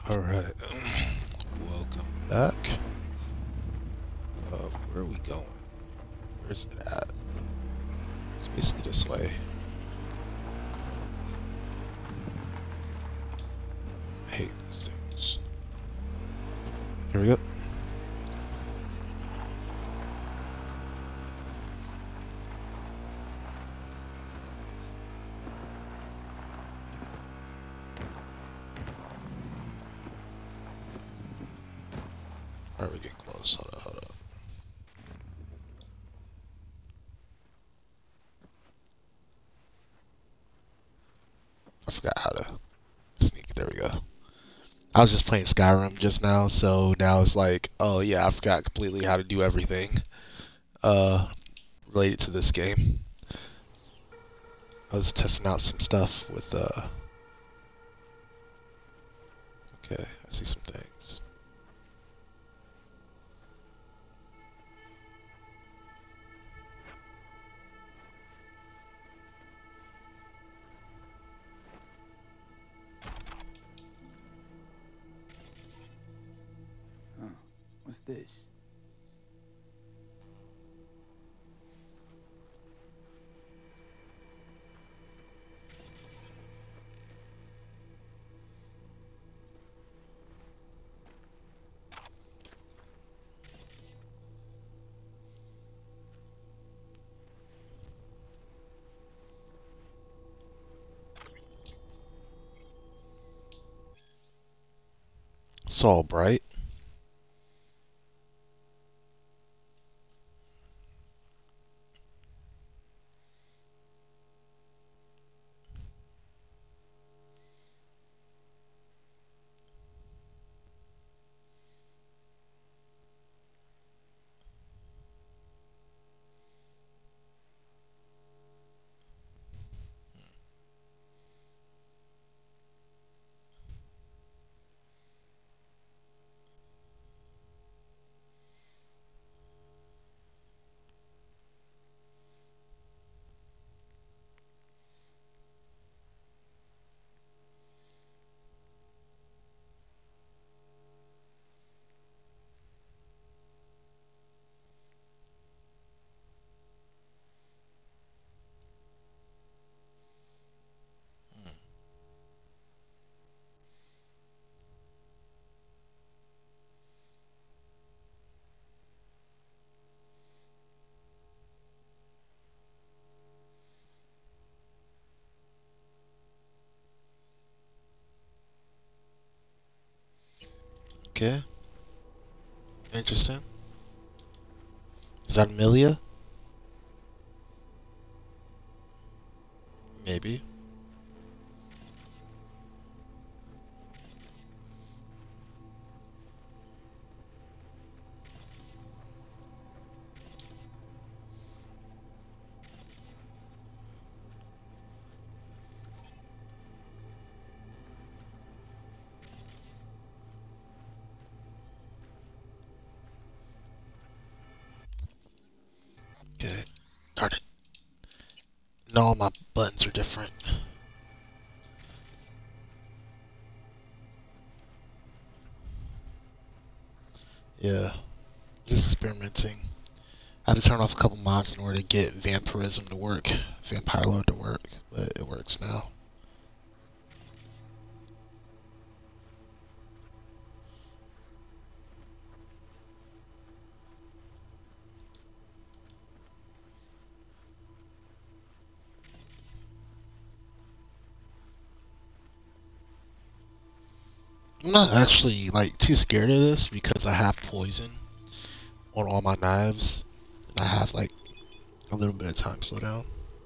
Alright, welcome back. Where are we going? Where's it at? It's basically this way. I hate these things. Here we go. Alright, we're getting close. Hold up, hold up. I forgot how to sneak. There we go. I was just playing Skyrim just now, so now it's like, oh yeah, I forgot completely how to do everything related to this game. I was testing out some stuff with okay, I see some things. Huh. What's this? It's all bright. Okay, interesting. Is that Amelia? Maybe. Okay. Darn it. No, all my buttons are different. Yeah. Just experimenting. I had to turn off a couple mods in order to get vampirism to work. Vampire Lord to work. But it works now. I'm not actually like too scared of this because I have poison on all my knives. And I have like a little bit of time slowdown.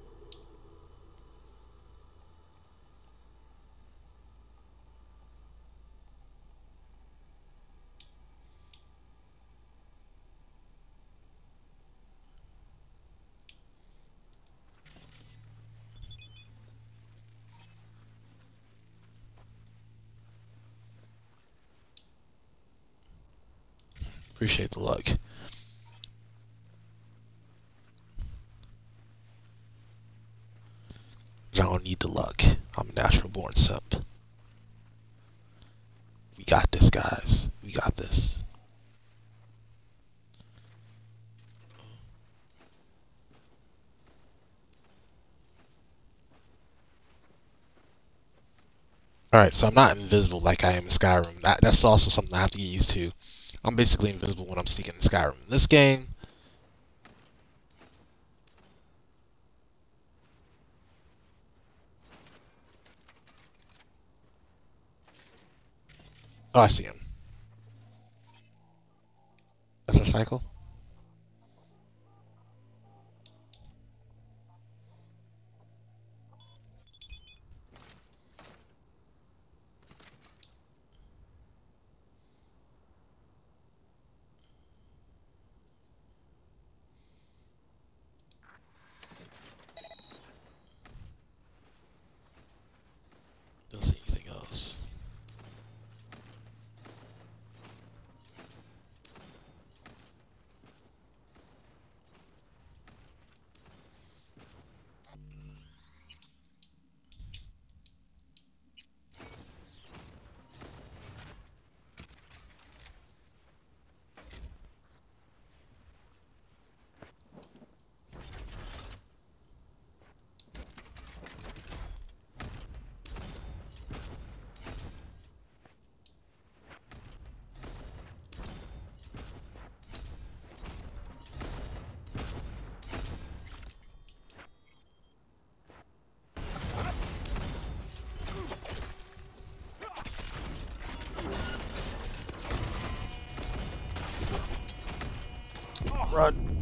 Appreciate the luck. I don't need the luck. I'm a natural born simp. We got this, guys. We got this. Alright, so I'm not invisible like I am in Skyrim. That's also something I have to get used to. I'm basically invisible when I'm sneaking in Skyrim. This game, oh, I see him. That's our cycle. Don't see anything else. Run.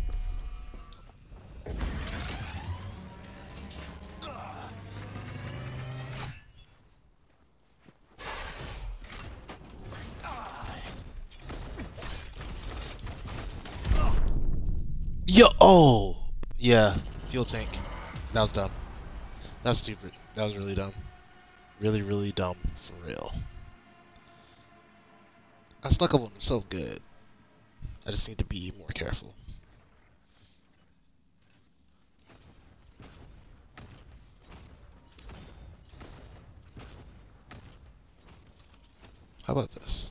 Yo, oh, yeah, fuel tank. That was dumb. That was stupid. That was really dumb. Really, really dumb, for real. I stuck up on him so good. I just need to be more careful. How about this?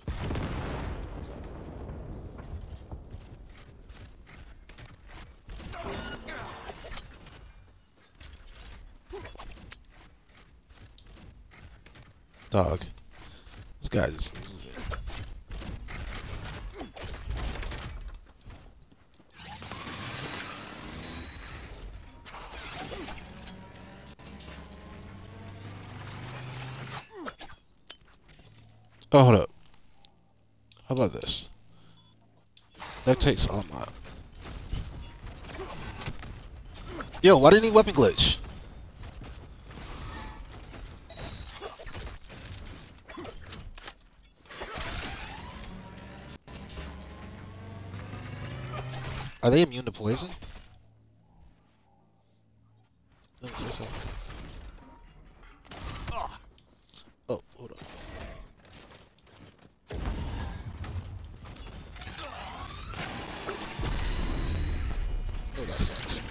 Dog. This guy's just moving. Oh, hold up. How about this? That takes all my... Yo, why didn't he weapon glitch? Are they immune to poison? Let me see so. Oh, hold up. Oh, that sucks.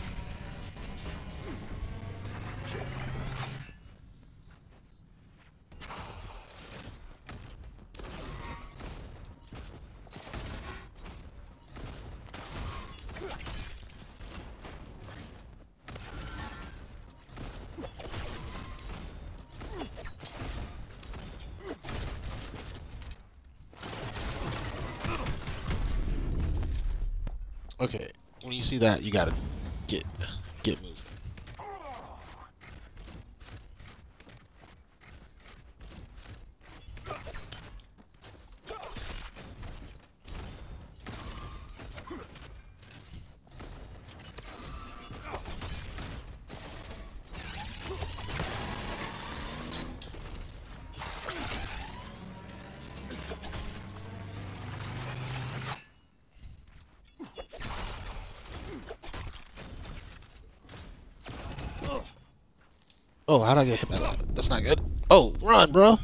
Okay, when you see that, you gotta get moving. Oh, how'd I get hit by that? That's not good. Oh, run, bro.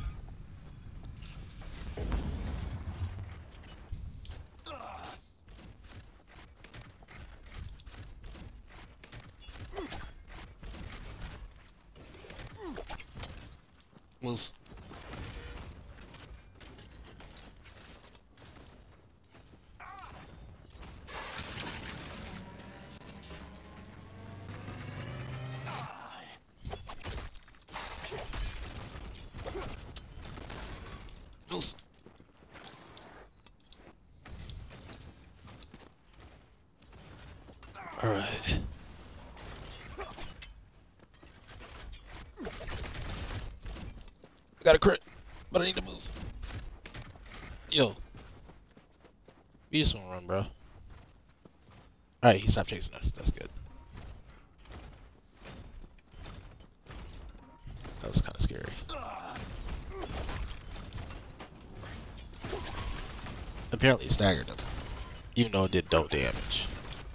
Move. Alright. I got a crit, but I need to move. Yo. We just wanna run, bro. Alright, he stopped chasing us. That's good. That was kind of scary. Apparently it staggered him, even though it did no damage.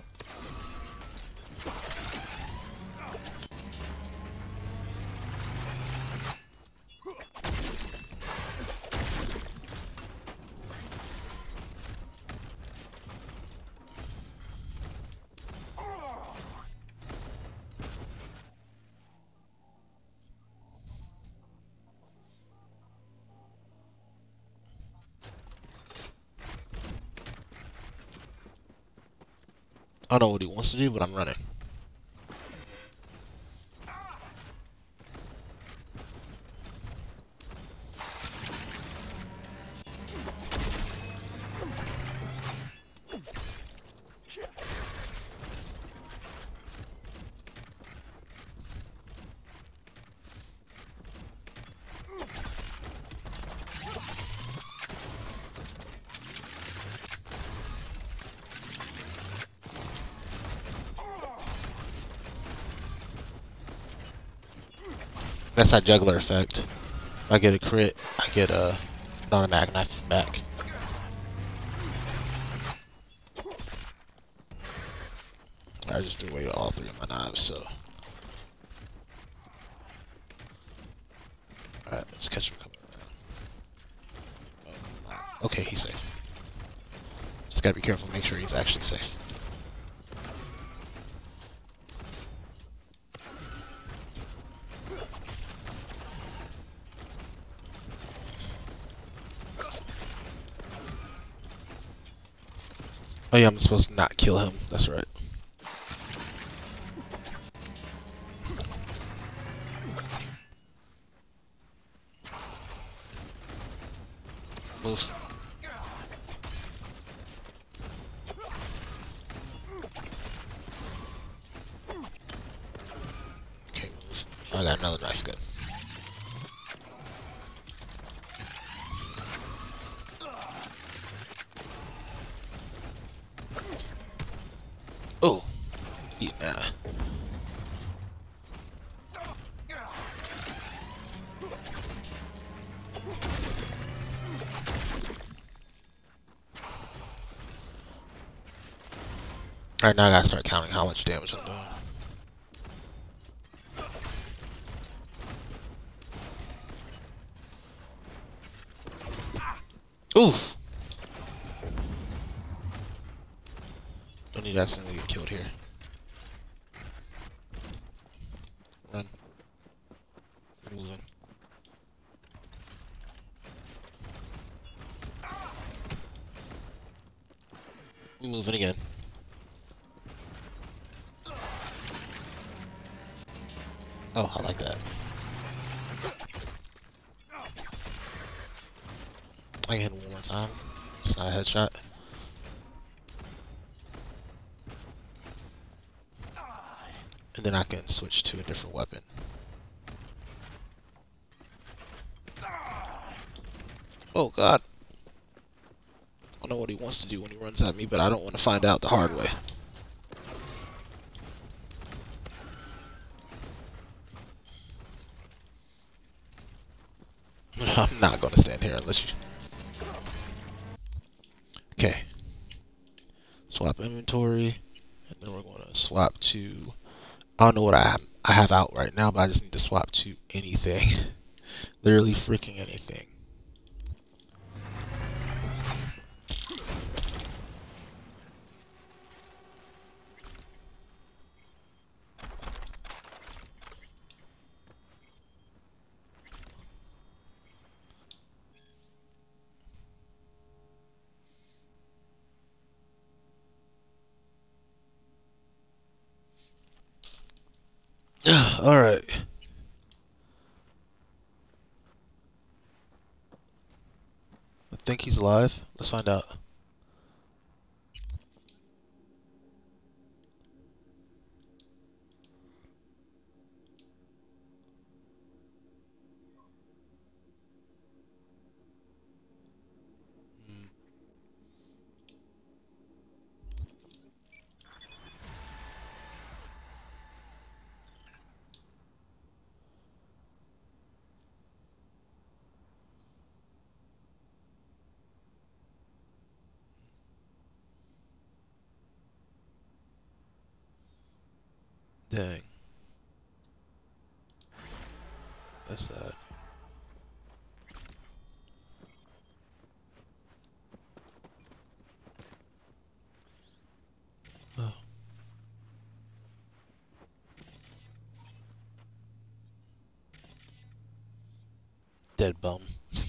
I don't know what he wants to do, but I'm running. That's that juggler effect. I get a crit, I get a automatic knife back. I just threw away all three of my knives, so. Alright, let's catch him coming around. Oh, okay, he's safe. Just gotta be careful, make sure he's actually safe. Oh yeah, I'm supposed to not kill him. That's right. Move. Okay, move. I got another knife gun. Oh, yeah. Alright, now I gotta start counting how much damage I'm doing. Oof! Don't need to accidentally get killed here. Run. Keep moving. We moving again. Oh, I like that. I can hit him one more time. It's not a headshot. And then I can switch to a different weapon. Oh god. I don't know what he wants to do when he runs at me, but I don't want to find out the hard way. I'm not going to stand here unless you... Okay. Swap inventory. And then we're going to swap to... I don't know what I have out right now, but I just need to swap to anything. Literally freaking anything. Alright. I think he's alive. Let's find out. Dang. That's sad. Oh. Dead bum.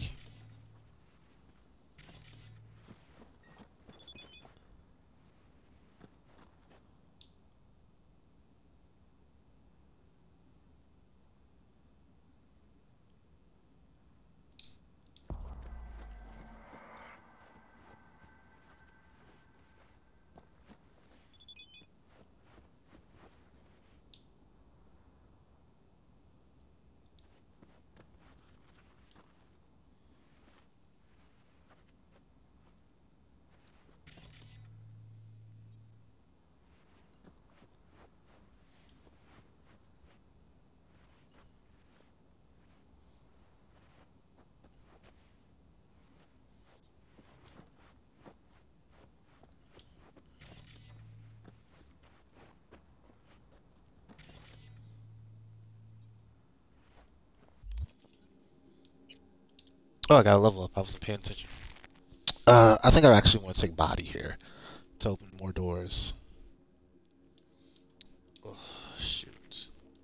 Oh, I got a level up. I wasn't paying attention. I think I actually want to take body here to open more doors. Oh, shoot.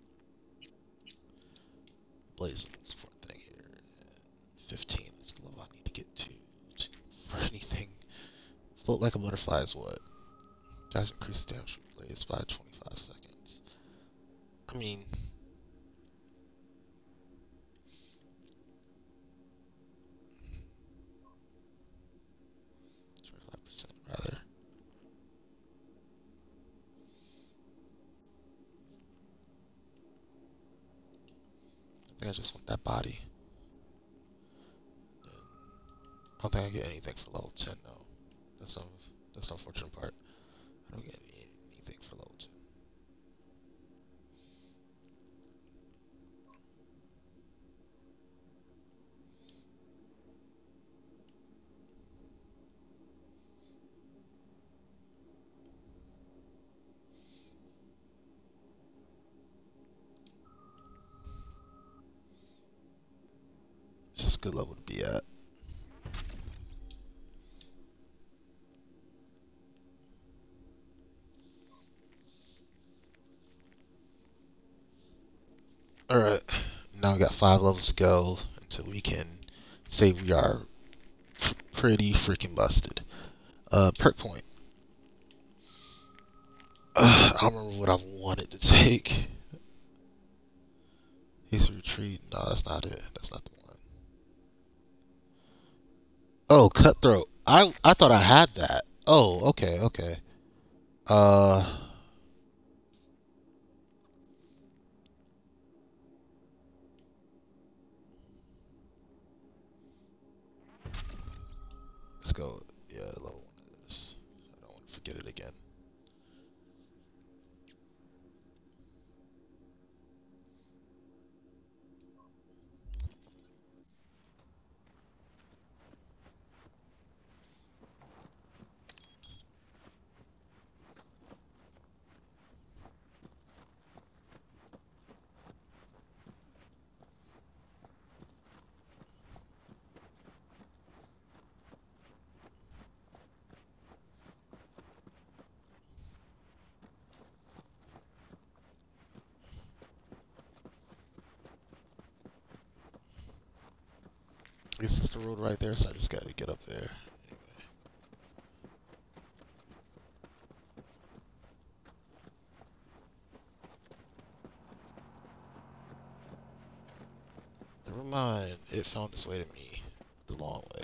Blazing support thing here. 15 is the level I need to get to for anything. Float like a butterfly is what? Dodge increase damage from blaze by 25 seconds. I mean, 25% rather. I think I just want that body. I don't think I get anything for level 10 though. That's the unfortunate part. I don't get anything for level 10. It's just a good level to be at. Alright, now we got 5 levels to go until we can say we are pretty freaking busted. Perk point. I don't remember what I wanted to take. He's retreat. No, that's not it. That's not the one. Oh, cutthroat. I thought I had that. Oh, okay, okay. Uh, let's go. Yeah, level 1 of this. I don't want to forget it again. I guess it's the road right there, so I just gotta get up there. Never mind. It found its way to me the long way.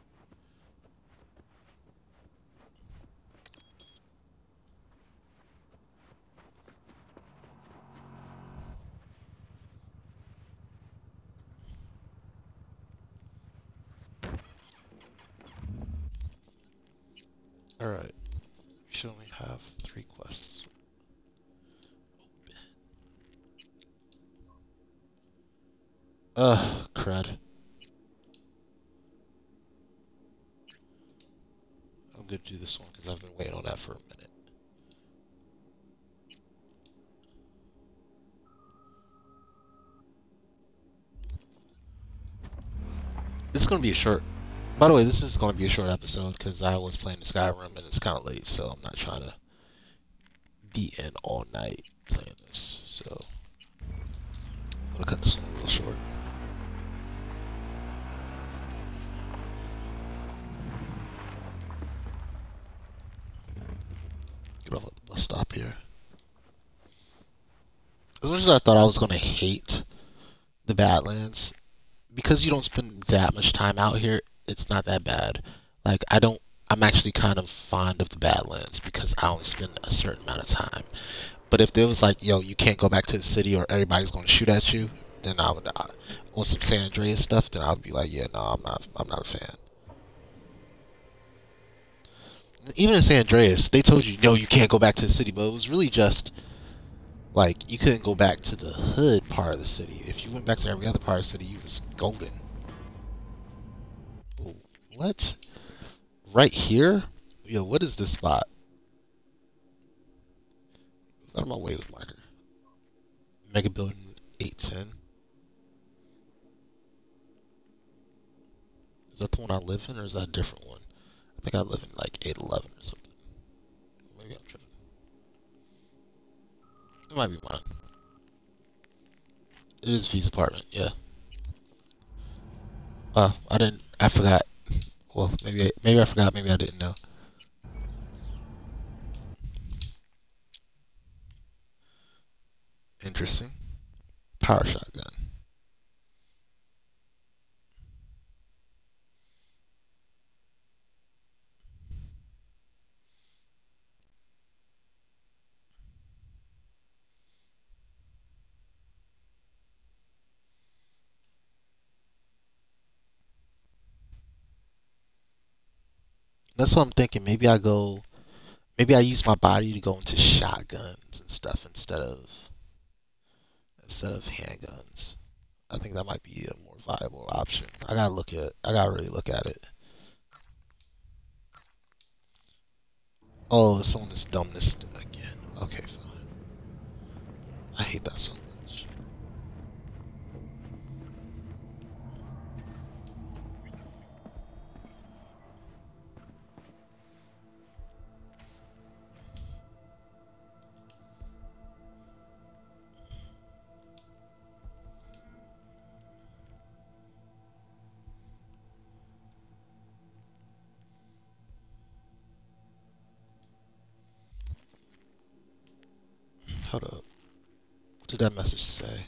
Alright. We should only have 3 quests. Crud. I'm gonna do this one because I've been waiting on that for a minute. This is gonna be a short. By the way, this is gonna be a short episode because I was playing the Skyrim and it's kind of late, so I'm not trying to be in all night playing this. So I'm gonna cut this one real short. Get off at the bus stop here. As much as I thought I was gonna hate the Badlands, because you don't spend that much time out here, it's not that bad. Like I'm actually kind of fond of the Badlands because I only spend a certain amount of time. But if there was like, yo, you can't go back to the city or everybody's going to shoot at you, then I would, on some San Andreas stuff, then I would be like, yeah, no, I'm not a fan. Even in San Andreas, they told you, no, you can't go back to the city, but it was really just like you couldn't go back to the hood part of the city. If you went back to every other part of the city, you was golden. Ooh, what? Right here? Yo, what is this spot? Out of my way with marker. Mega Building 810. Is that the one I live in, or is that a different one? I think I live in like 811 or something. Maybe I'm tripping. It might be mine. It is V's apartment, yeah. I forgot. Well, maybe I forgot, maybe I didn't know. Interesting. Power shotgun. That's what I'm thinking. Maybe I use my body to go into shotguns and stuff instead of handguns. I think that might be a more viable option. I gotta really look at it. Oh, it's on this dumbness again. Okay, fine. I hate that so much. Hold up. What did that message say?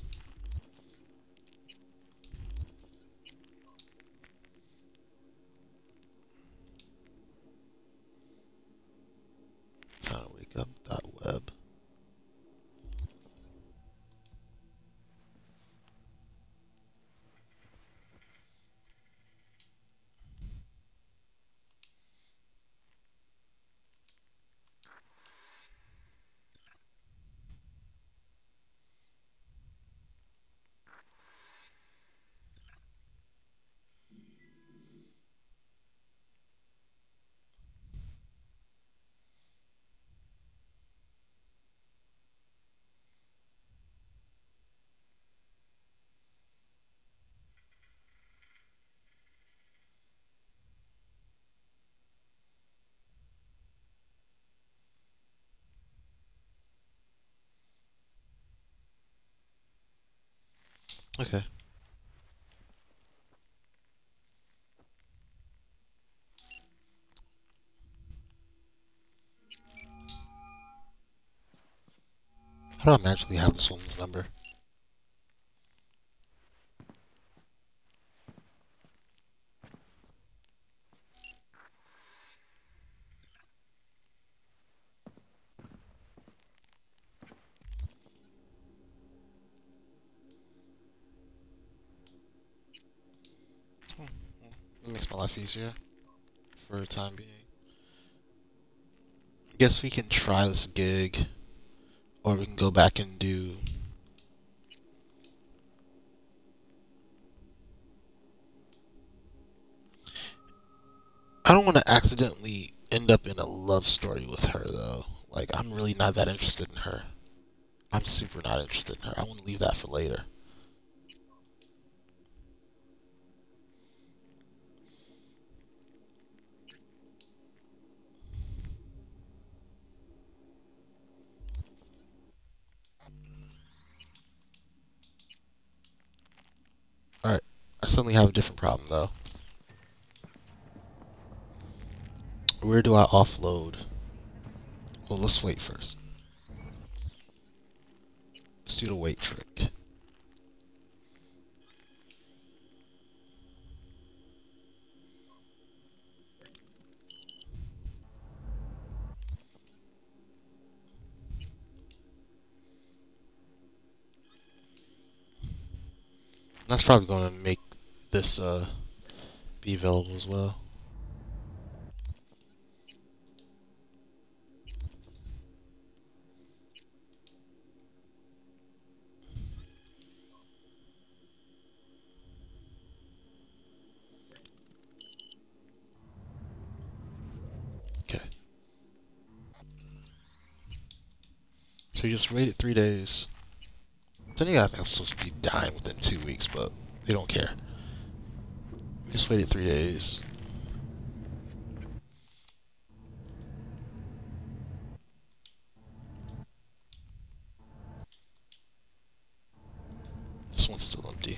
Time to wake up. .web. Okay. How do I magically have this woman's number? It makes my life easier for the time being. Guess we can try this gig, or we can go back and do. I don't want to accidentally end up in a love story with her, though. Like, I'm really not that interested in her. I'm super not interested in her. I want to leave that for later. I suddenly have a different problem though. Where do I offload? Well, let's wait first. Let's do the wait trick. That's probably going to make this be available as well. Okay. So you just waited 3 days. So yeah, I think I'm supposed to be dying within 2 weeks, but they don't care. We just waited 3 days. This one's still empty.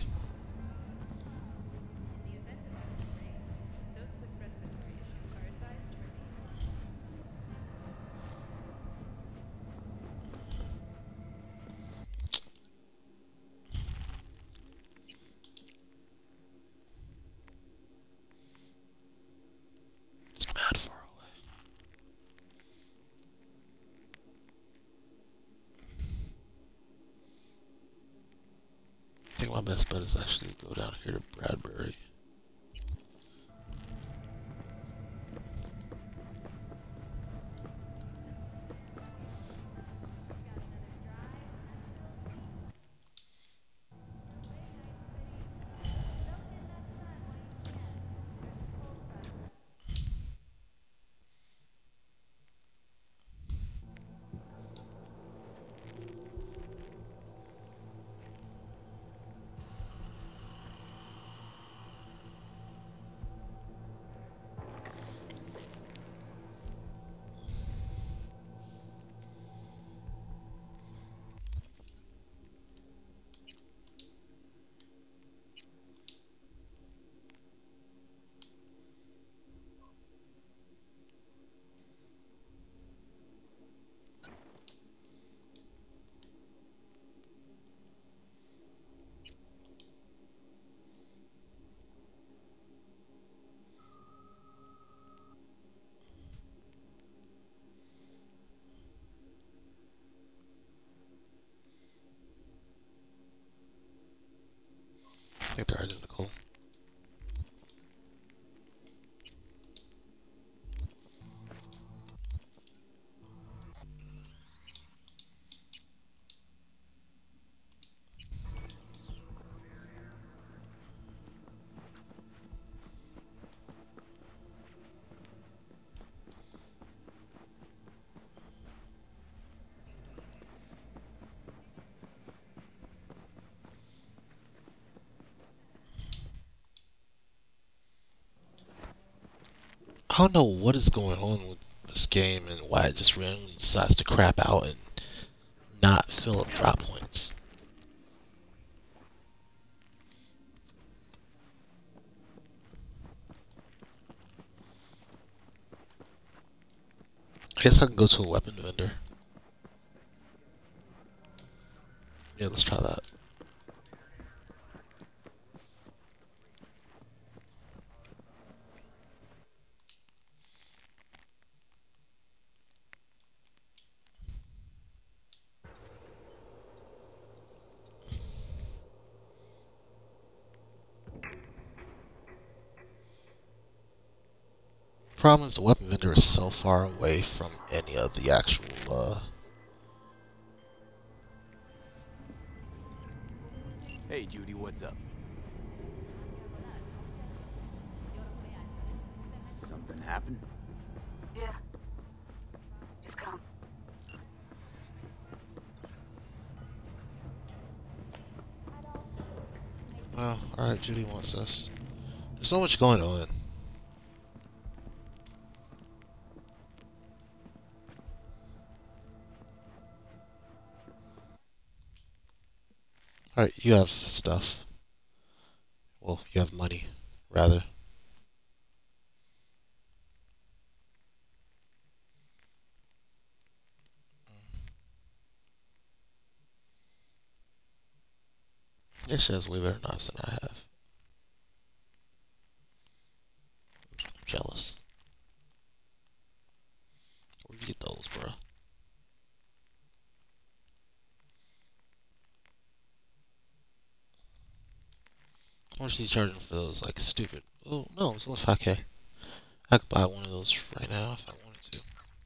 It's mad far away. I think my best bet is actually to go down here to Bradbury. I think they're identical. I don't know what is going on with this game and why it just randomly decides to crap out and not fill up drop points. I guess I can go to a weapon vendor. Yeah, let's try that. Problem is the weapon vendor is so far away from any of the actual Hey, Judy, what's up? Something happened? Yeah. Just come. well, alright, Judy wants us. There's so much going on. Alright, you have stuff. Well, you have money, rather. Yeah, she has way better knives than I have. I'm jealous. Where'd you get those, bro? How much is he charging for those? Like, stupid. Oh, no, it's only 5K. I could buy one of those right now if I wanted to.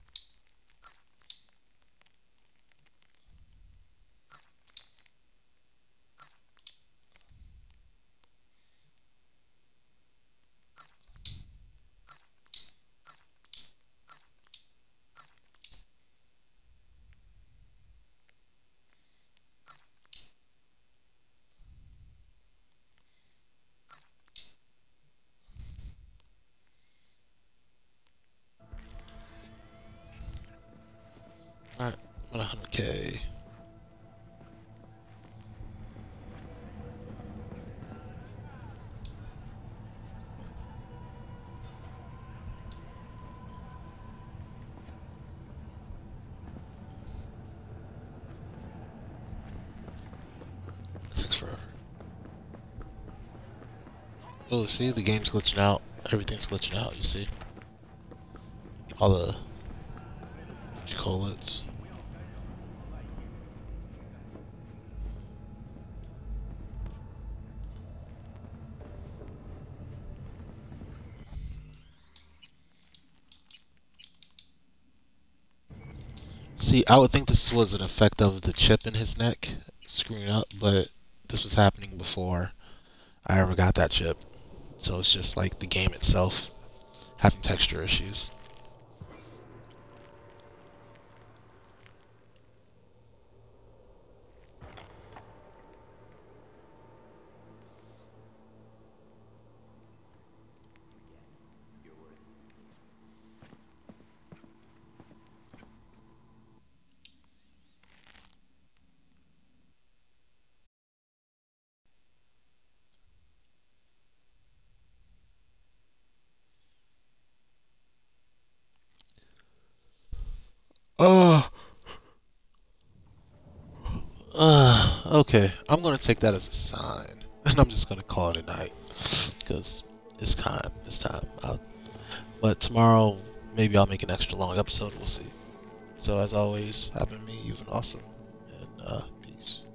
Alright, I'm at 100K. It takes forever. Oh, see, the game's glitching out. Everything's glitching out, you see? All the... what you call it? See, I would think this was an effect of the chip in his neck screwing up, but this was happening before I ever got that chip. So it's just like the game itself having texture issues. Oh, okay. I'm gonna take that as a sign, and I'm just gonna call it a night because it's time. It's time. But tomorrow, maybe I'll make an extra long episode. We'll see. So as always, have been me. You've been awesome, and peace.